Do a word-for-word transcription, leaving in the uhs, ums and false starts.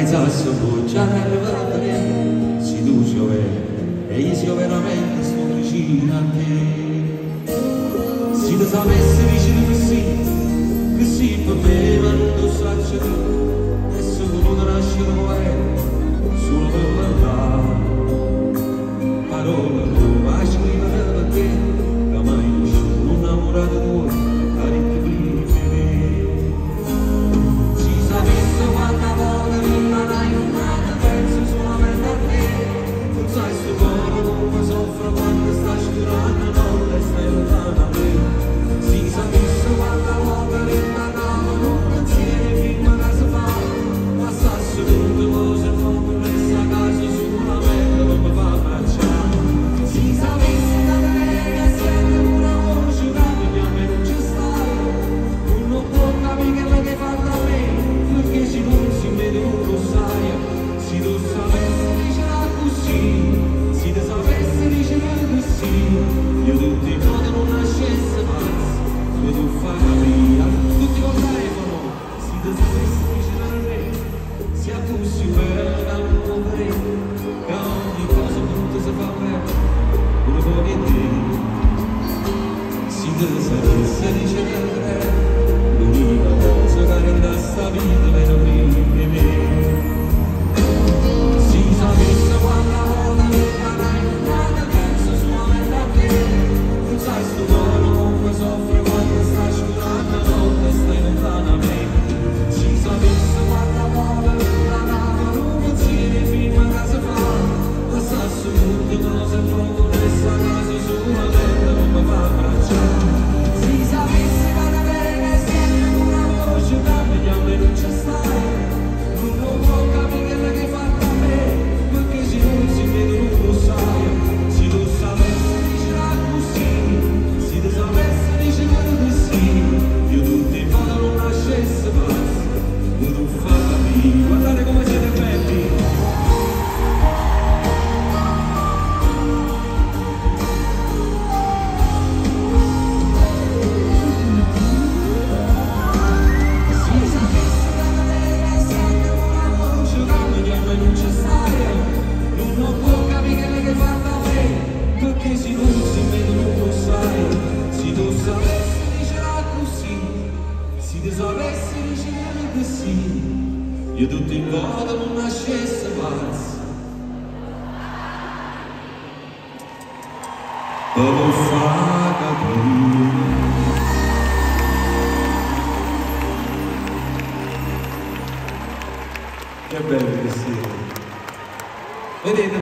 sasso poggiare nel si tu giove e io sia veramente sto vicino a te. Se tu sapessi vicino così, così per me ma non lo saccio tu, e se tu nascere uomo solo per parlare parole non vai scrivere per te, che mai sono innamorato tuo a detto prima di me. Si sapesse quanta volta mi farai un male, penso solamente a te, non sai sto cuore come soffre quando stai scurando non le stai lontano da me. Si sapesse quanta volta mi mandavo un pensiero prima che si fa, passasse tutte cose come questa casa solamente non mi fa abbracciare. Si sapesse da te che sente una voce che mi chiama e non ci stai, non può capire quello che fa da me, perché se non si vede non lo sai. Se tu sapessi dicere così, se tu sapessi dicere così, io tutti i modi non nascesse pazzo, io tu fai capire, tutti con telefono, se tu sapessi dicere a me, sia così bella da un po' per che ogni cosa brutta si fa bene, pure pochi e te. Se tu sapessi dicere a me, l'unica cosa che rende sta vita meno prima di me. Si sapesse quanta volta mi farai un male, penso solamente a te, non sai sto cuore come soffre quando stai scurando notte e stai lontano da me. Si sapesse quanta volta mi farai un pensiero prima che si fa, passasse tutte cose e poco questa casa solamente non mi fa abbracciare. Si sapesse che da me che sente una voce che mi chiama e non ci stai, non può capire quello che fa da me, perché se non si vede non lo sai. Se tu sapessi dicere così, se tu sapessi dicere così, io tutti i modi non nascesse pazzo, io tu fai capire. Guardate come siete belli. Perché se non si vede non lo sai. Se tu sapessi dicere così, se tu sapessi dicere così, io tutto in modo non nascesse pazzo, per lo far capire. Che bello che siete, vedete?